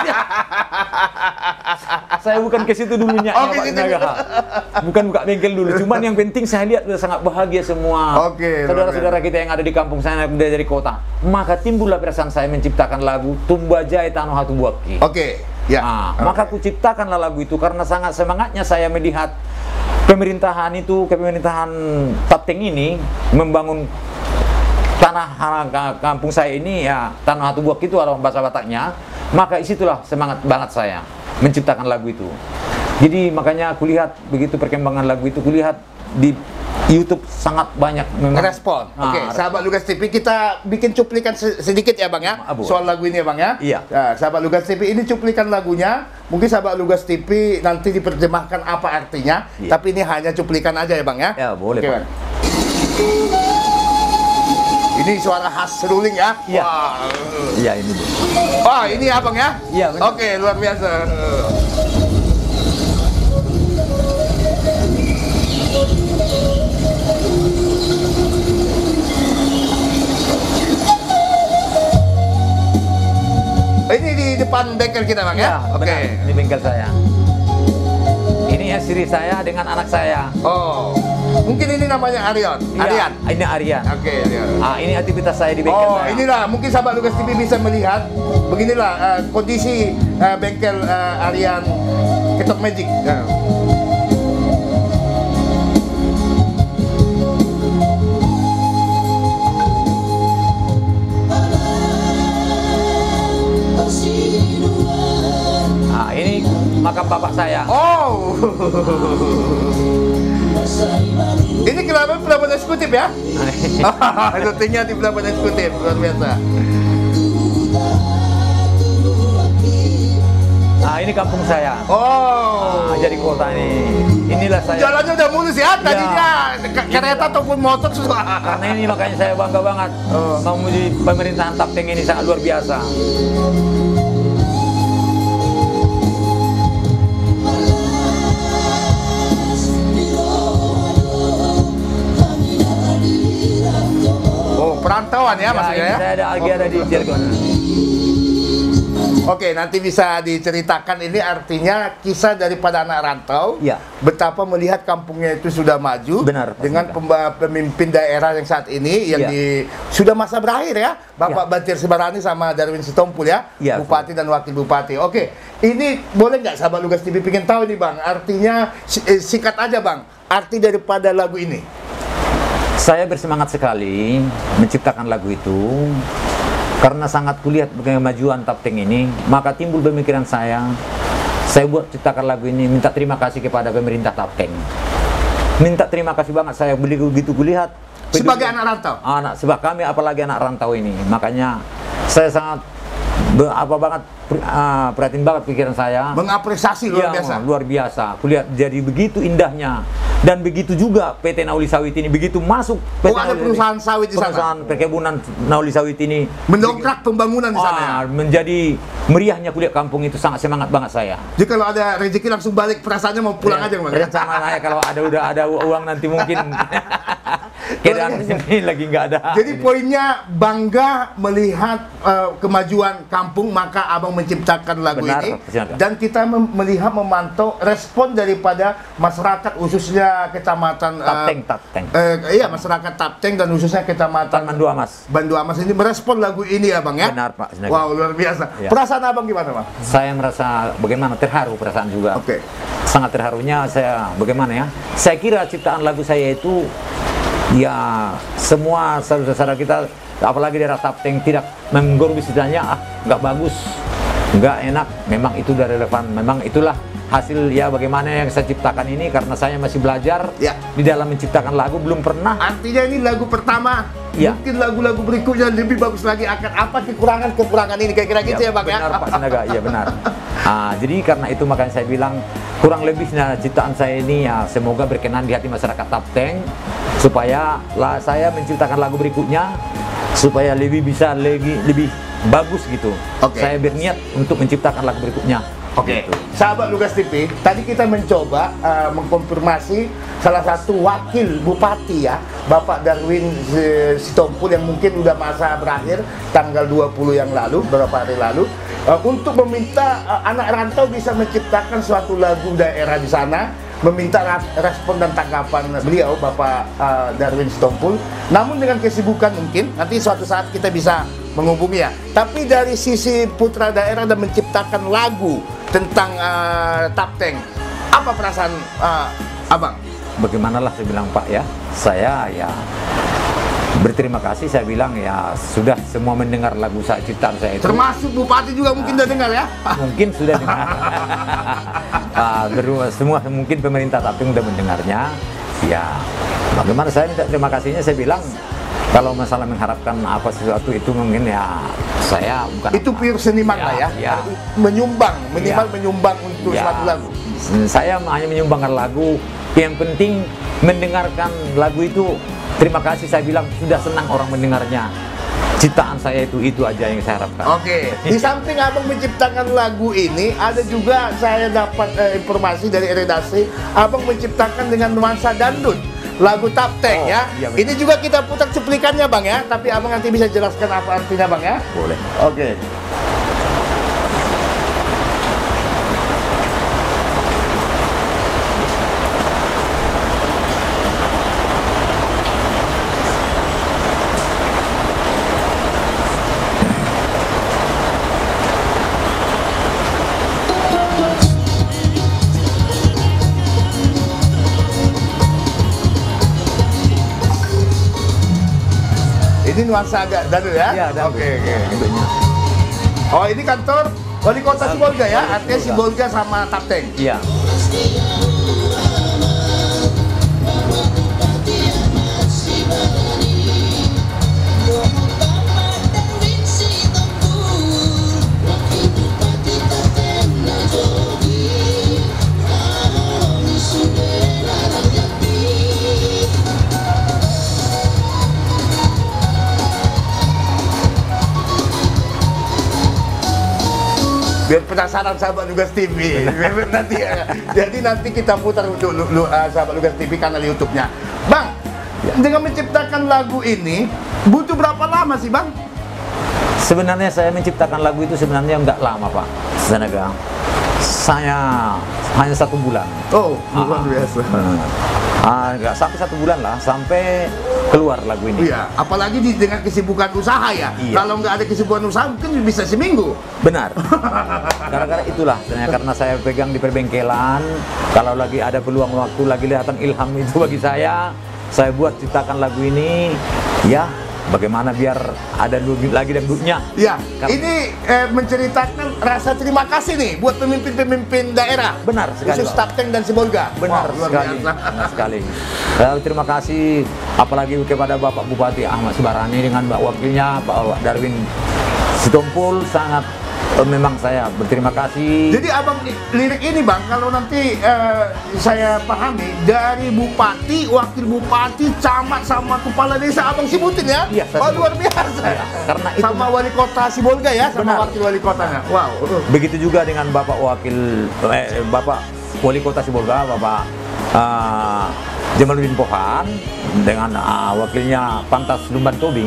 Saya bukan ke situ dulunya, Oh, ya, ke Pak situ. Naga. Bukan buka bengkel dulu. Cuman yang penting saya lihat udah sangat bahagia semua. Oke, saudara-saudara kita yang ada di kampung sana udah dari kota. Maka timbullah perasaan saya menciptakan lagu Tumbajaya Tano Hatu Buaki. Oke. Ya. Nah, Oke. maka aku ciptakanlah lagu itu karena sangat semangatnya saya melihat pemerintahan itu, pemerintahan Tapteng ini membangun tanah kampung saya ini ya Tanah Hatu Buaki itu adalah bahasa Bataknya. Maka isitulah semangat banget saya menciptakan lagu itu. Jadi makanya aku lihat begitu perkembangan lagu itu, kulihat di YouTube sangat banyak memang Respon. Ah, Oke, sahabat Lugas T V kita bikin cuplikan se- sedikit ya Bang ya. Abu. Soal lagu ini ya Bang ya. Iya. Nah, sahabat Lugas T V ini cuplikan lagunya. Mungkin sahabat Lugas T V nanti diterjemahkan apa artinya, Iya. tapi ini hanya cuplikan aja ya Bang ya. Ya, boleh, Oke, Pak. Bang. Ini suara khas seruling ya. Iya. Wah. Iya ini Bu. Wah, ini ya Bang ya. Iya, benar. Oke, luar biasa. Ini di depan bengkel kita Bang ya? Ya, Oke. benar. Ini bengkel saya. Ini istri saya dengan anak saya. Oh, mungkin ini namanya Arion. Iya, Arian. Ini Arian. Oke, Arian. Ah, ini aktivitas saya di bengkel Oh, saya. inilah mungkin sahabat Lugas T V bisa melihat beginilah eh, kondisi eh, bengkel eh, Arian Ketok Magic. Ya. Ah, ini makam bapak saya. Oh. Ini kenapa pelabuhan eksekutif ya? Syutingnya di pelabuhan eksekutif, luar biasa. Ah, ini kampung saya. Oh. Ah, jadi kota ini. Inilah saya. Jalannya udah mulus ya, tadinya ke- kereta ataupun motor susah. Karena ini makanya saya bangga banget. Oh. Memuji pemerintahan Tapteng ini sangat luar biasa. perantauan ya, Ya, maksudnya ini ya? saya ada lagi Oke. ada di Cilegon. Oke, nanti bisa diceritakan ini artinya kisah daripada anak rantau, Ya. betapa melihat kampungnya itu sudah maju. Benar, Pak dengan Sinaga. pemba- pemimpin daerah yang saat ini yang Ya. di sudah masa berakhir ya, Bapak Ya. Bantir Sibarani sama Darwin Sitompul ya, Ya, Bupati dan Wakil Bupati. Oke, ini boleh nggak sahabat Lugas T V pengen tahu nih Bang, artinya si- eh, singkat aja Bang, arti daripada lagu ini. Saya bersemangat sekali menciptakan lagu itu karena sangat kulihat kemajuan Tapteng ini, maka timbul pemikiran saya, saya buat ciptakan lagu ini, minta terima kasih kepada pemerintah Tapteng. Minta terima kasih banget saya begitu kulihat Sebagai anak rantau. anak sebab kami apalagi anak rantau ini, makanya saya sangat be, apa banget uh, perhatiin banget pikiran saya. Mengapresiasi luar Iya, biasa. luar biasa. Kulihat jadi begitu indahnya dan begitu juga P T Nauli Sawit ini begitu masuk P T Oh, ada Nauli- perusahaan sawit di sana? perusahaan perkebunan Nauli Sawit ini Mendongkrak pembangunan di sana ya. ah, menjadi meriahnya kulihat kampung itu, sangat semangat banget saya. Jadi kalau ada rezeki langsung balik, perasaannya mau pulang aja Bang. Rencana saya kalau ada udah ada uang nanti mungkin keadaan di sini lagi nggak ada. Jadi poinnya bangga melihat uh, kemajuan kampung, maka Abang menciptakan lagu Benar, ini. silakan. Dan kita mem- melihat memantau respon daripada masyarakat khususnya kecamatan uh, Tapteng, Tapteng. eh, iya masyarakat Tapteng dan khususnya kecamatan Taman Dua Mas. Bandu Amas ini merespon lagu ini ya Bang ya. Benar, Pak Sinaga. Wow, luar biasa. Ya. Perasaan Abang gimana Bang? Saya merasa bagaimana terharu perasaan juga. Oke. Sangat terharunya saya bagaimana ya? Saya kira ciptaan lagu saya itu ya semua saudara-saudara kita apalagi daerah Tapteng tidak menggurui istilahnya, ah nggak bagus, nggak enak. Memang itu udah relevan. Memang itulah hasil ya bagaimana yang saya ciptakan ini karena saya masih belajar Ya. di dalam menciptakan lagu, belum pernah. Artinya ini lagu pertama. Ya. Mungkin lagu-lagu berikutnya lebih bagus lagi, akan apa kekurangan-kekurangan ini kira-kira gitu ya Bang ya. Benar Pak Sinaga, iya benar. Ah, jadi karena itu makanya saya bilang kurang lebihnya ciptaan saya ini ya semoga berkenan di hati masyarakat Tapteng supaya lah saya menciptakan lagu berikutnya supaya lebih bisa lagi lebih bagus gitu. Oke. Saya berniat untuk menciptakan lagu berikutnya. Oke, Gitu. sahabat Lugas T V, tadi kita mencoba uh, mengkonfirmasi salah satu wakil bupati ya, Bapak Darwin eh, Sitompul yang mungkin udah masa berakhir tanggal dua puluh yang lalu, beberapa hari lalu, uh, untuk meminta uh, anak rantau bisa menciptakan suatu lagu daerah di sana, meminta ras- respon dan tanggapan beliau Bapak uh, Darwin Sitompul. Namun dengan kesibukan mungkin nanti suatu saat kita bisa menghubungi ya. Tapi dari sisi putra daerah dan menciptakan lagu tentang uh, Tapteng, apa perasaan uh, Abang? Bagaimanalah saya bilang Pak ya, saya ya berterima kasih, saya bilang ya sudah semua mendengar lagu saya ciptaan saya itu. Termasuk Bupati juga mungkin udah dengar ya? Mungkin sudah dengar. Ah, beru- semua mungkin pemerintah Tapteng udah mendengarnya. Ya, bagaimana saya minta terima kasihnya, saya bilang kalau masalah mengharapkan apa sesuatu itu mungkin ya saya bukan Itu apa. pure seniman Ya, lah ya, ya. menyumbang, minimal Ya. menyumbang untuk Ya, suatu lagu. saya hanya menyumbangkan lagu. Yang penting mendengarkan lagu itu. Terima kasih, saya bilang sudah senang orang mendengarnya. Ciptaan saya itu itu aja yang saya harapkan. Oke, di samping Abang menciptakan lagu ini, ada juga saya dapat eh, informasi dari redaksi, Abang menciptakan dengan nuansa dangdut, lagu Tapteng Oh, ya. iya, benar. Ini juga kita putar cuplikannya Bang ya, tapi Abang nanti bisa jelaskan apa artinya Bang ya. Boleh. Oke. Ini nuansa agak dangdut ya? Iya, dangdut. Oke, oke. Bentuknya. Oh, ini kantor Wali Kota Sibolga ya? Artinya Sibolga. Sibolga sama Tapteng. Iya. Biar penasaran sahabat Lugas T V. Biar nanti ya. Jadi nanti kita putar untuk lu, lu, uh, sahabat Lugas T V kanal YouTube-nya. Bang, Ya. Dengan menciptakan lagu ini butuh berapa lama sih Bang? Sebenarnya saya menciptakan lagu itu sebenarnya nggak lama Pak Senaga. Saya hanya satu bulan. Oh, luar biasa. Ah, nggak sampai satu bulan lah, sampai keluar lagu ini. Iya, apalagi di, dengan kesibukan usaha ya. Iya. Kalau nggak ada kesibukan usaha mungkin bisa seminggu. Benar. Gara-gara itulah, sebenarnya karena saya pegang di perbengkelan. Kalau lagi ada peluang waktu, lagi datang ilham itu bagi saya, saya buat ciptakan lagu ini. Ya, bagaimana biar ada lagi dangdutnya. Ya, Karena, ini eh, menceritakan rasa terima kasih nih buat pemimpin-pemimpin daerah. Benar sekali, khusus Tapteng dan Sibolga. Benar Wow, luar sekali, biasa. benar sekali. Saya terima kasih apalagi kepada Bapak Bupati Ahmad Subarani dengan Mbak Wakilnya Pak Darwin Sitompul, sangat eh, memang saya berterima kasih. Jadi abang lirik ini bang, kalau nanti eh, saya pahami dari bupati, wakil bupati, camat sama kepala desa abang sebutin ya? Iya, saya Oh, sebut. luar biasa. Iya, karena itu sama wali kota Sibolga ya, sama Benar. wakil wali kotanya. Wow. Begitu juga dengan Bapak Wakil eh, Bapak Wali Kota Sibolga, Bapak uh, Jamaluddin Pohan, dengan uh, wakilnya Pantas Lumban Tobing.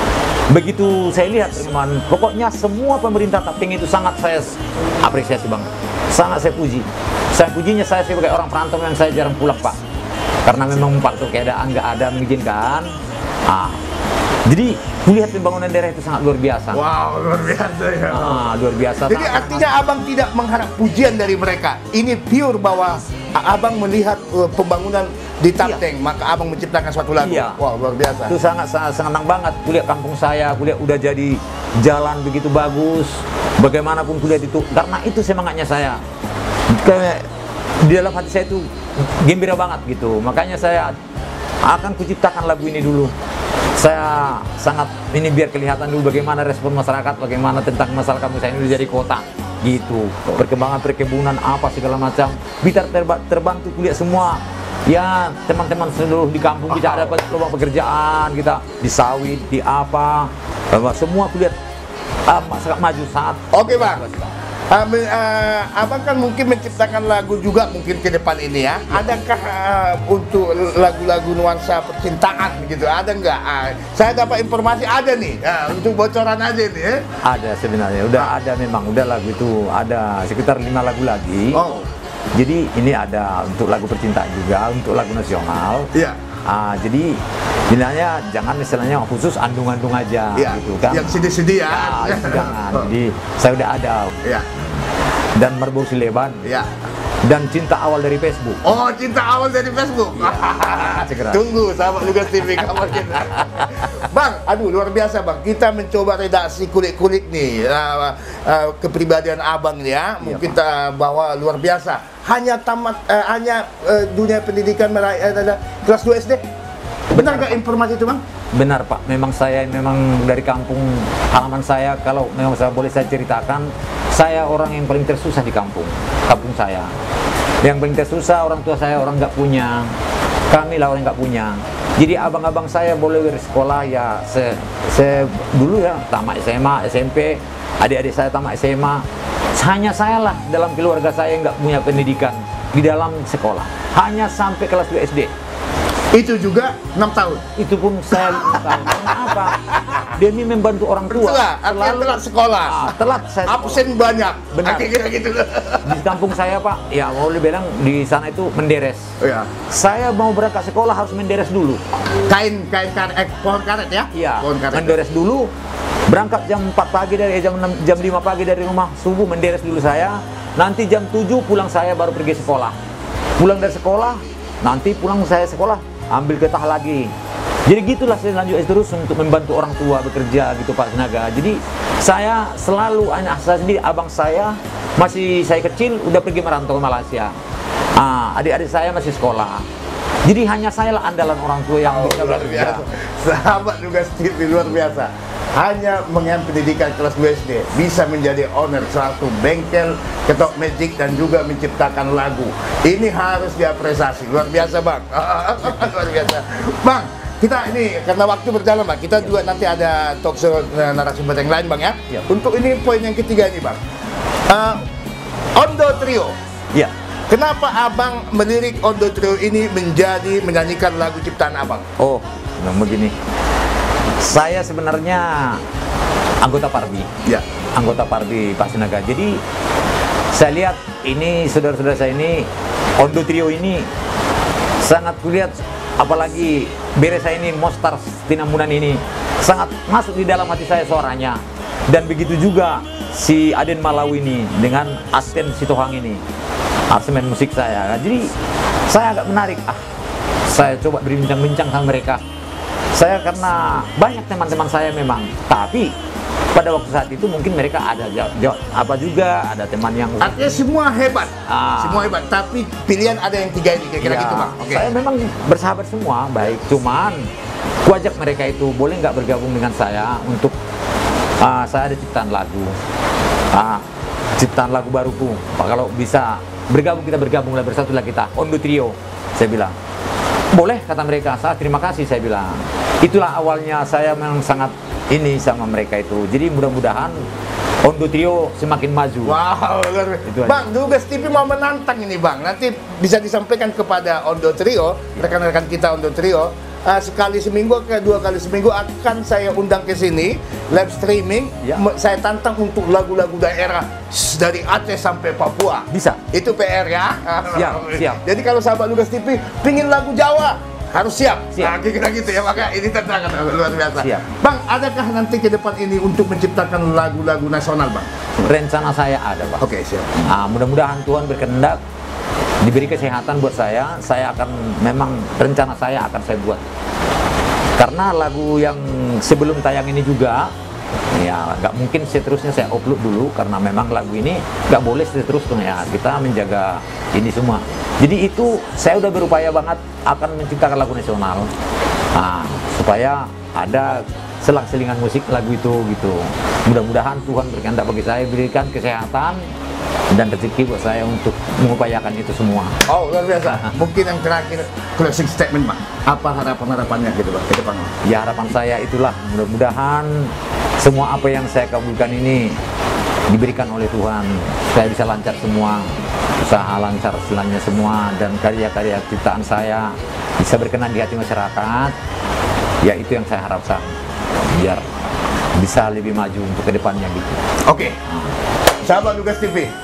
Begitu saya lihat teman, pokoknya semua pemerintah Tapteng itu sangat saya apresiasi Bang, sangat saya puji. Saya pujinya, saya sebagai orang perantau yang saya jarang pulang Pak, karena memang faktor keadaan nggak ada mengizinkan. Ah, jadi melihat pembangunan daerah itu sangat luar biasa. Wow, luar biasa ya. Ah, luar biasa. Jadi sangat- artinya abang tidak mengharap pujian dari mereka. Ini pure bahwa a- abang melihat uh, pembangunan di Tapteng, maka abang menciptakan suatu lagu. Iya. Wow, luar biasa. Itu sangat sangat senang banget. Kulihat kampung saya, kulihat udah jadi jalan begitu bagus. Bagaimanapun kulihat itu, karena itu semangatnya saya. Kayak di dalam hati saya itu gembira banget gitu. Makanya saya akan kuciptakan lagu ini dulu. Saya sangat ini biar kelihatan dulu bagaimana respon masyarakat, bagaimana tentang masalah kampung saya ini udah jadi kota gitu. Perkembangan perkebunan apa segala macam. Biar terba terbantu kulihat semua. Ya, teman-teman seluruh di kampung bisa dapat peluang pekerjaan, kita di sawit, di apa, bahwa semua kulihat uh, masyarakat maju saat. Oke bang. Uh, me- uh, abang kan mungkin menciptakan lagu juga mungkin ke depan ini ya. Adakah uh, untuk lagu-lagu nuansa percintaan gitu? Ada nggak? Uh, saya dapat informasi ada nih. Uh, untuk bocoran aja nih. Eh? Ada sebenarnya, udah ada memang, udah lagu itu ada sekitar lima lagu lagi. Oh, Jadi ini ada untuk lagu percintaan juga, untuk lagu nasional. iya. Ah, jadi bilangnya jangan istilahnya khusus andung-andung aja Iya. gitu kan. Yang sedih-sedih ya. Ya, itu jangan. Jadi saya udah ada Iya. dan Merbau Sileban Iya. dan Cinta Awal dari Facebook. Oh, cinta awal dari Facebook. Segera. Tunggu sahabat Lugas T V kabar kita. Bang, aduh luar biasa bang. Kita mencoba redaksi kulit-kulit nih uh, uh, kepribadian abang nih ya. Mungkin kita bawa luar biasa. Hanya tamat, uh, hanya uh, dunia pendidikan meraih uh, kelas dua S D. Benar nggak informasi itu bang? Benar Pak, memang saya memang dari kampung halaman saya, kalau memang saya boleh saya ceritakan, saya orang yang paling tersusah di kampung, kampung saya. Yang paling tersusah, orang tua saya orang nggak punya, kami lah orang nggak punya. Jadi abang-abang saya boleh bersekolah ya, se, se dulu ya tamat S M A, S M P, adik-adik saya tamat S M A. Hanya saya lah dalam keluarga saya nggak punya pendidikan di dalam sekolah, hanya sampai kelas dua S D. Itu juga enam tahun. Itu pun saya lupa. Kenapa? Demi membantu orang tua. Itulah, artinya telat sekolah. Ah, telat saya sekolah. Absen banyak. Benar. Kira gitu. Di kampung saya Pak, ya mau dibilang di sana itu menderes. Iya. Saya mau berangkat sekolah harus menderes dulu. Kain kain karet, eh, pohon karet ya? Iya, Pohon karet. menderes dulu. Berangkat jam empat pagi dari jam enam, jam lima pagi dari rumah, subuh menderes dulu saya. Nanti jam tujuh pulang saya baru pergi sekolah. Pulang dari sekolah, nanti pulang saya sekolah, ambil getah lagi. Jadi gitulah saya lanjut terus untuk membantu orang tua bekerja gitu Pak Senaga. Jadi saya selalu, anak saya sendiri, abang saya masih saya kecil udah pergi merantau ke Malaysia. Ah, adik-adik saya masih sekolah. Jadi hanya saya lah andalan orang tua yang Oh, bisa luar bekerja. biasa. Sahabat Lugas T V luar biasa. Hanya mengenyam pendidikan kelas dua S D bisa menjadi owner suatu bengkel ketok magic dan juga menciptakan lagu. Ini harus diapresiasi. Luar biasa, Bang. Luar biasa. Bang, kita ini karena waktu berjalan, Bang. Kita juga nanti ada talk show eh, narasumber yang lain, Bang ya. Ya. Untuk ini poin yang ketiga ini, Bang. Uh, Ondo Trio. Iya. kenapa abang melirik Ondo Trio ini menjadi menyanyikan lagu ciptaan abang? Oh, memang begini. Saya sebenarnya anggota Parbi. Ya. Anggota Parbi Pak Sinaga. Jadi saya lihat ini saudara-saudara saya ini Ondo Trio ini sangat kulihat, apalagi bere saya ini Mostar Tinamunan ini sangat masuk di dalam hati saya suaranya. Dan begitu juga si Aden Malawi ini dengan Asten Sitohang ini, aransemen musik saya. Jadi saya agak menarik, ah saya coba berbincang-bincang sama mereka. Saya karena banyak teman-teman saya memang, tapi pada waktu saat itu mungkin mereka ada jawab, jawab apa juga, ada teman yang artinya semua hebat, ah, semua hebat, tapi pilihan ada yang tiga ini, kira-kira ya, gitu bang. Okay. Saya memang bersahabat semua, baik. Cuman kuajak mereka itu boleh nggak bergabung dengan saya untuk uh, saya ada ciptaan lagu, uh, ciptaan lagu baruku. Pak, kalau bisa bergabung kita bergabunglah, bersatulah kita, Ondo Trio. Saya bilang boleh, kata mereka. Saya terima kasih, saya bilang. Itulah awalnya saya memang sangat ini sama mereka itu. Jadi mudah-mudahan Ondo Trio semakin maju. Wow, Bang, Lugas T V mau menantang ini Bang. Nanti bisa disampaikan kepada Ondo Trio, rekan-rekan kita Ondo Trio. Uh, sekali seminggu ke dua kali seminggu akan saya undang ke sini live streaming. Ya. Saya tantang untuk lagu-lagu daerah dari Aceh sampai Papua. Bisa. Itu P R ya. Siap, siap. Jadi kalau sahabat Lugas T V pingin lagu Jawa, harus siap. Siap. Nah, kira-kira gitu ya, maka ini tantangan luar biasa. Siap. Bang, adakah nanti ke depan ini untuk menciptakan lagu-lagu nasional, Bang? Rencana saya ada, Pak. Oke, siap. Nah, mudah-mudahan Tuhan berkehendak, diberi kesehatan buat saya. Saya akan, memang rencana saya akan saya buat. Karena lagu yang sebelum tayang ini juga, ya nggak mungkin seterusnya saya upload dulu, karena memang lagu ini nggak boleh seterusnya, ya kita menjaga ini semua. Jadi itu saya udah berupaya banget akan menciptakan lagu nasional, nah, supaya ada selang-selingan musik lagu itu gitu. Mudah-mudahan Tuhan berkehendak bagi saya, berikan kesehatan dan rezeki buat saya untuk mengupayakan itu semua. Oh, luar biasa. Mungkin yang terakhir, closing statement, Bang. Apa harapan-harapannya gitu, Bang, ke depan? Ya, harapan saya itulah, mudah-mudahan semua apa yang saya kabulkan ini diberikan oleh Tuhan. Saya bisa lancar semua, usaha lancar selanjutnya semua, dan karya-karya ciptaan saya bisa berkenan di hati masyarakat. Ya, itu yang saya harapkan, biar bisa lebih maju untuk kedepannya gitu. Oke. Sahabat Lugas T V,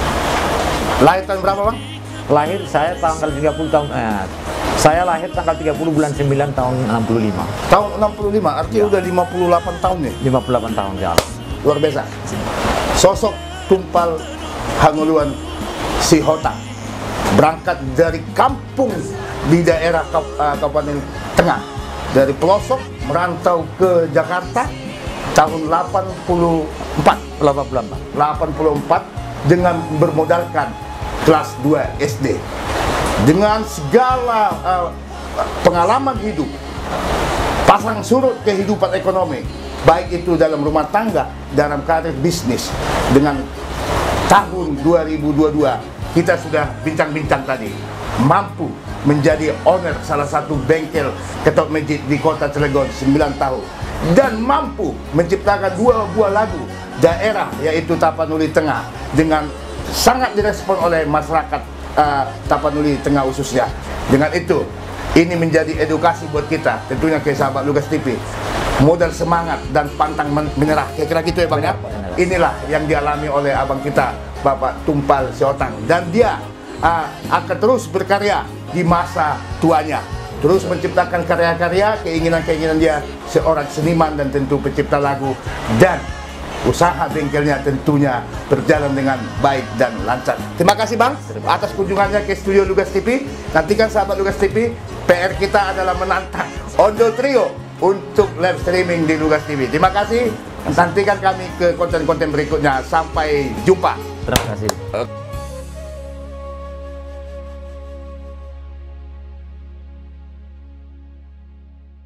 lahir tahun berapa, Bang? Lahir saya tanggal tiga puluh tahun, eh, saya lahir tanggal tiga puluh bulan sembilan tahun enam puluh lima. Tahun enam puluh lima, artinya Ya. udah lima puluh delapan tahun nih. lima puluh delapan tahun ya. Luar biasa. Sosok Tumpal Hanguluan Sihotang berangkat dari kampung di daerah Kap- uh, Kabupaten Tengah, dari pelosok merantau ke Jakarta tahun delapan puluh empat. delapan puluh empat. delapan puluh empat dengan bermodalkan kelas dua S D. Dengan segala uh, pengalaman hidup, pasang surut kehidupan ekonomi, baik itu dalam rumah tangga, dalam karir bisnis. Dengan tahun dua ribu dua puluh dua kita sudah bincang-bincang tadi, mampu menjadi owner salah satu bengkel ketok masjid di kota Cilegon sembilan tahun, dan mampu menciptakan dua buah lagu daerah, yaitu Tapanuli Tengah, dengan sangat direspon oleh masyarakat uh, Tapanuli Tengah khususnya. Dengan itu, ini menjadi edukasi buat kita, tentunya ke sahabat Lugas T V. Modal semangat dan pantang menyerah, kira-kira gitu ya Bang ya. Inilah yang dialami oleh abang kita, Bapak Tumpal Sihotang, dan dia uh, akan terus berkarya di masa tuanya, terus menciptakan karya-karya, keinginan-keinginan dia seorang seniman dan tentu pencipta lagu, dan usaha bengkelnya tentunya berjalan dengan baik dan lancar. Terima kasih Bang atas kunjungannya ke studio Lugas T V. Nantikan sahabat Lugas T V, P R kita adalah menantang Ondo Trio untuk live streaming di Lugas T V. Terima kasih. Nantikan kami ke konten-konten berikutnya. Sampai jumpa. Terima kasih.